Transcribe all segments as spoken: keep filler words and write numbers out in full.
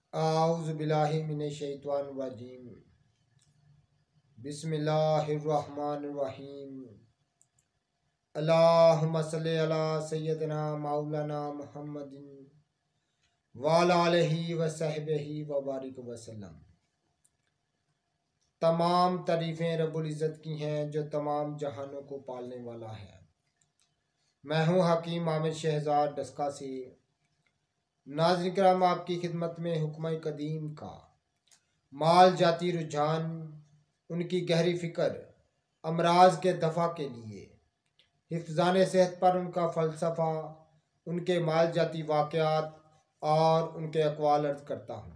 आऊज़ु बिल्लाहि मिनश शैतानिर रजीम। बिस्मिल्लाहिर रहमानिर रहीम। अल्लाहुम्मा सल्लि अला सय्यदिना मौलाना मुहम्मदिन व अला आलिहि व सहबिही व बारिक वसल्लम। तमाम तारीफ़ें रब्बुल इज़्ज़त की हैं जो तमाम जहानों को पालने वाला है। मैं हूँ हकीम आमिर शहजाद डस्का से। नाज़रीन किराम, आपकी खिदमत में हुक्म कदीम का माल जाती रुझान, उनकी गहरी फ़िक्र, अमराज के दफ़ा के लिए हिफ़्ज़ान सेहत पर उनका फ़लसफ़ा, उनके माल जाती वाक़यात और उनके अक़वाल अर्ज़ करता हूँ।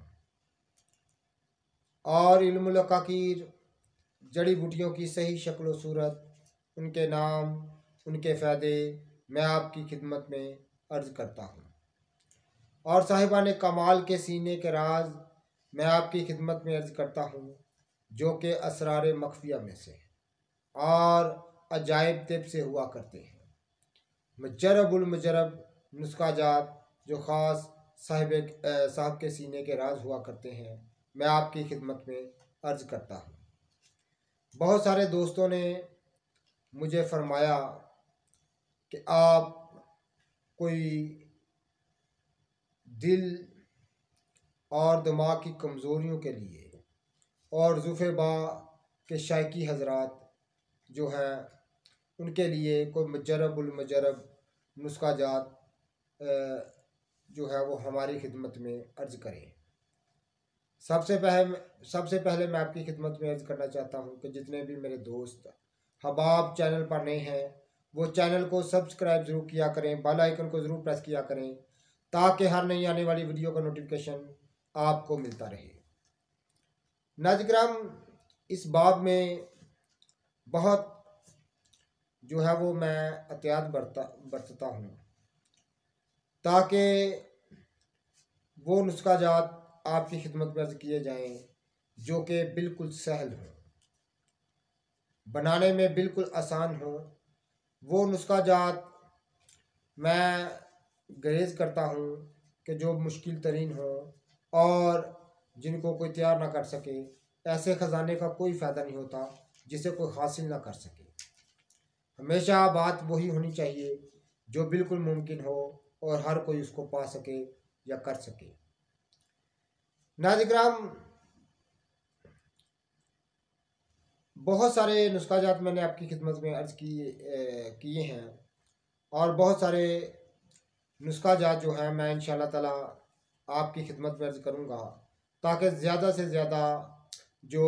और इल्मुल अक़ाक़ीर, जड़ी बूटियों की सही शक्ल व सूरत, उनके नाम, उनके फ़ायदे मैं आपकी खिदमत में अर्ज़ करता हूँ। और साहिबान कमाल के सीने के राज मैं आपकी खिदमत में अर्ज़ करता हूँ, जो कि असरार मख्फिया में से और अजायब तिब से हुआ करते हैं। मुजरबुल मुजरब नुस्खा जात जो ख़ास साहिब साहब के सीने के राज हुआ करते हैं, मैं आपकी खिदमत में अर्ज़ करता हूँ। बहुत सारे दोस्तों ने मुझे फरमाया कि आप कोई दिल और दिमाग की कमज़ोरियों के लिए और ज़ुफ़ेबा के शायकी हज़रात जो हैं उनके लिए कोई मुजरबुल मुजरब नुस्खा जात जो है वो हमारी खिदमत में अर्ज़ करें। सबसे पहले सबसे पहले मैं आपकी खिदमत में अर्ज़ करना चाहता हूँ कि जितने भी मेरे दोस्त हबाब चैनल पर नए हैं वो चैनल को सब्सक्राइब ज़रूर किया करें, बेल आइकन को ज़रूर प्रेस किया करें ताकि हर नई आने वाली वीडियो का नोटिफिकेशन आपको मिलता रहे। नाज़रीन, इस बाब में बहुत जो है वो मैं एहतियात बरता बरतता हूँ ताकि वो नुस्खा जात आपकी खिदमत में अर्ज़ किए जाएँ जो कि बिल्कुल सहल हो, बनाने में बिल्कुल आसान हो। वो नुस्खा जात मैं गुरेज़ करता हूँ कि जो मुश्किल तरीन हो और जिनको कोई तैयार ना कर सके। ऐसे ख़जाने का कोई फ़ायदा नहीं होता जिसे कोई हासिल ना कर सके। हमेशा बात वही होनी चाहिए जो बिल्कुल मुमकिन हो और हर कोई उसको पा सके या कर सके। नाज़रीन, बहुत सारे नुस्खा जात मैंने आपकी खिदमत में अर्ज़ किए किए हैं और बहुत सारे नुस्खा जात जो हैं मैं इंशाअल्लाह ताला आपकी खिदमत में अर्ज़ करूँगा ताकि ज़्यादा से ज़्यादा जो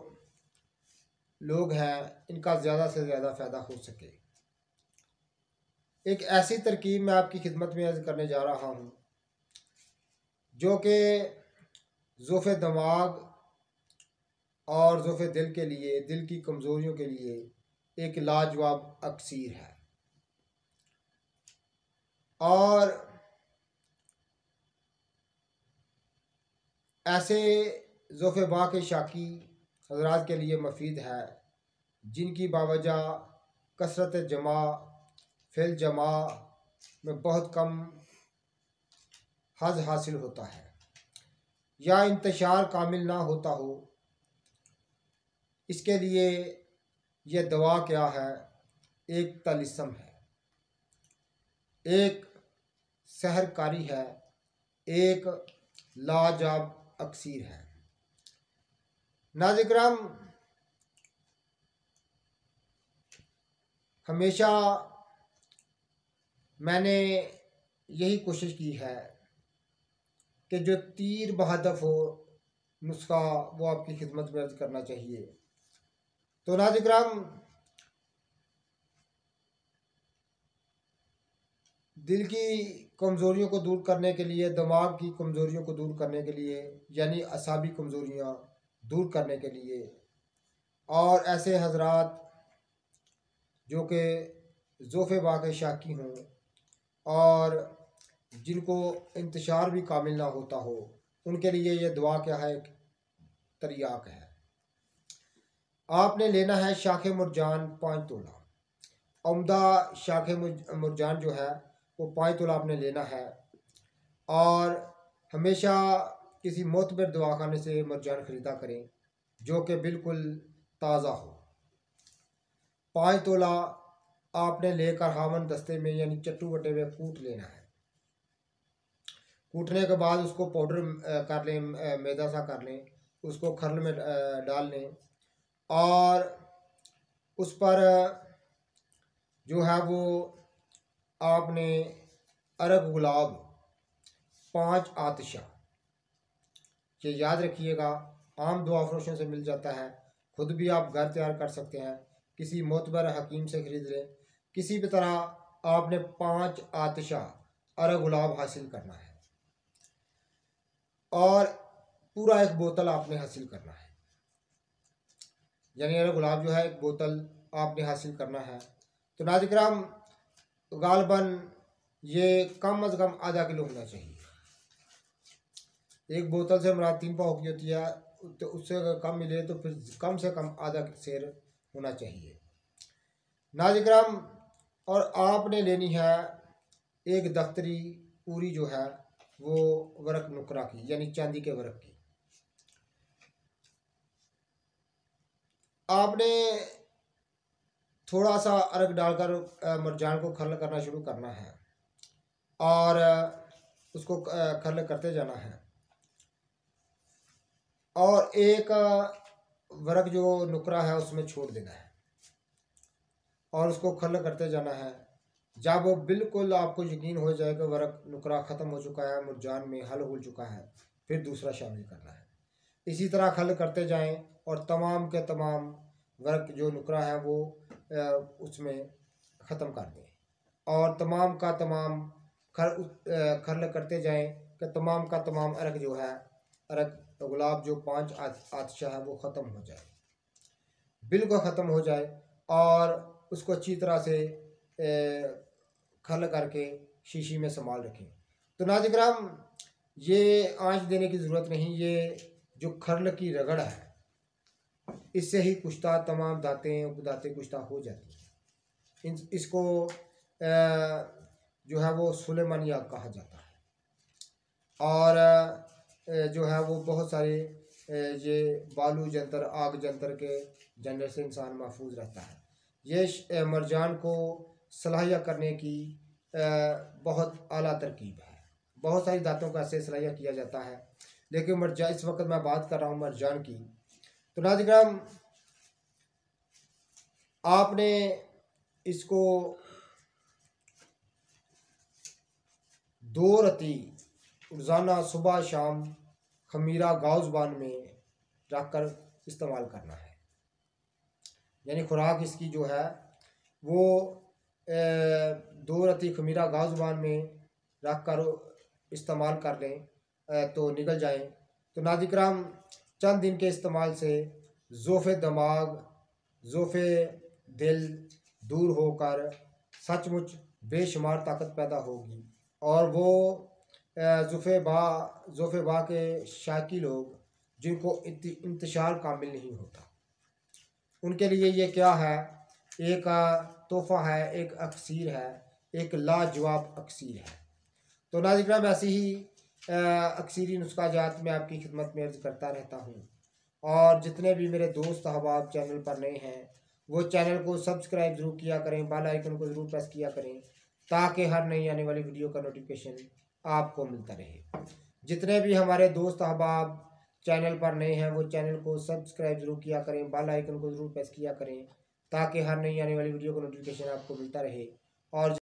लोग हैं इनका ज़्यादा से ज़्यादा फ़ायदा हो सके। एक ऐसी तरकीब मैं आपकी खिदमत में अर्ज़ करने जा रहा हूँ जो कि ज़ोफ़े दिमाग और ज़ोफ़े दिल के लिए, दिल की कमज़ोरियों के लिए एक लाजवाब अक्सीर है। और ऐसे ज़ोफ़ेबा के शाकी हज़रात के लिए मुफीद है जिनकी बावजह कसरत जमा फिल जमा में बहुत कम हज़ हासिल होता है या इंतशार कामिल ना होता हो। इसके लिए यह दवा क्या है? एक तलिस्म है, एक सहरकारी है, एक लाजवाब अक्सीर है। नाज़रीन, हमेशा मैंने यही कोशिश की है कि जो तीर बहदफ हो नुस्खा वो आपकी खिदमत में अर्ज़ करना चाहिए। तो नाज़रीन, दिल की कमज़ोरियों को दूर करने के लिए, दिमाग की कमज़ोरियों को दूर करने के लिए यानी असाबी कमज़ोरियाँ दूर करने के लिए और ऐसे हज़रात जो कि ज़ोफ़ेबा के शाकी हों और जिनको इंतशार भी कामिल ना होता हो, उनके लिए यह दुआ क्या है? एक तरियाक है। आपने लेना है शाखे मुरजान पाँच तोला। उम्दा शाखे मुरजान जो है वो पाँच तोला आपने लेना है और हमेशा किसी मोतबर दवाखाने से मरजान ख़रीदा करें जो कि बिल्कुल ताज़ा हो। पाँच तोला आपने लेकर हावन दस्ते में यानी चट्टू बटे में कूट लेना है। कूटने के बाद उसको पाउडर कर लें, मैदा सा कर लें, उसको खरल में डाल लें और उस पर जो है वो आपने अरग गुलाब पाँच आतिशा, ये याद रखिएगा, आम दुआ फरोशों से मिल जाता है, खुद भी आप घर तैयार कर सकते हैं, किसी मोतबर हकीम से ख़रीद लें। किसी भी तरह आपने पाँच आतिशा अरग गुलाब हासिल करना है और पूरा एक बोतल आपने हासिल करना है, यानी अरग गुलाब जो है एक बोतल आपने हासिल करना है। तो नाज़रीन किराम, गालबन ये कम अज़ कम आधा किलो होना चाहिए। एक बोतल से हमारा तीन पाव की होती है, तो उससे अगर कम मिले तो फिर कम से कम आधा सेर होना चाहिए नाज़रीन किराम। और आपने लेनी है एक दफ्तरी पूरी जो है वो वर्क नुकरा की, यानी चांदी के वर्क की। आपने थोड़ा सा अरग डालकर मरजान को खरल करना शुरू करना है और उसको खरल करते जाना है और एक वर्क जो नुकरा है उसमें छोड़ देना है और उसको खरल करते जाना है। जब वो बिल्कुल आपको यकीन हो जाए कि वर्क नुकरा ख़त्म हो चुका है, मुरजान में हल हो चुका है, फिर दूसरा शामिल करना है। इसी तरह खरल करते जाएं और तमाम के तमाम वर्क जो नुकरा है वो उसमें ख़त्म कर दें और तमाम का तमाम खर खरल करते जाएं कि तमाम का तमाम अरग जो है, अरग गुलाब जो पाँच आतिशा है वो ख़त्म हो जाए, बिल्कुल ख़त्म हो जाए और उसको अच्छी तरह से खरल करके शीशी में संभाल रखें। तो नाज़रीन किराम, ये आंच देने की ज़रूरत नहीं, ये जो खरल की रगड़ है इससे ही कुश्ता तमाम दातें उपदातें कुश्ता हो जाती हैं। इन इसको जो है वो सुलेमानी आग कहा जाता है और जो है वो बहुत सारे ये बालू जंतर आग जंतर के जंतर से इंसान महफूज रहता है। ये मरजान को सलाहिया करने की बहुत आला तरकीब है। बहुत सारी दातों का ऐसे सलाहिया किया जाता है, लेकिन मरजान इस वक्त मैं बात कर रहा हूँ मरजान की। तो नाज़रीन किराम, आपने इसको दो रती रोज़ाना सुबह शाम खमीरा गाउज़बान में रख कर इस्तेमाल करना है, यानी खुराक इसकी जो है वो दो रती खमीरा गाउज़बान में रख कर इस्तेमाल कर लें तो निकल जाएं। तो नाज़रीन किराम, चंद दिन के इस्तेमाल से ज़ोफ़े दिमाग ज़ोफ़े दिल दूर होकर सचमुच बेशुमार ताकत पैदा होगी और वो ज़ोफ़े बा ज़ोफ़े बा के शाकी लोग जिनको इंतशार कामिल नहीं होता, उनके लिए ये क्या है, एक तोहफ़ा है, एक अक्सीर है, एक लाजवाब अक्सीर है। तो नाज़रीन किराम, ऐसी ही अक्सीरी नुस्खा जात में आपकी खिदमत में अर्ज़ करता रहता हूँ और जितने भी मेरे दोस्त अहबाब चैनल पर नए हैं वो चैनल को सब्सक्राइब ज़रूर किया करें, बेल आइकन को ज़रूर प्रेस किया करें ताकि हर नई आने वाली वीडियो का नोटिफिकेशन आपको मिलता रहे। जितने भी हमारे दोस्त अहबाब चैनल पर नए हैं वो चैनल को सब्सक्राइब ज़रूर किया करें, बेल आइकन को ज़रूर प्रेस किया करें ताकि हर नई आने वाली वीडियो का नोटिफिकेशन आपको मिलता रहे। और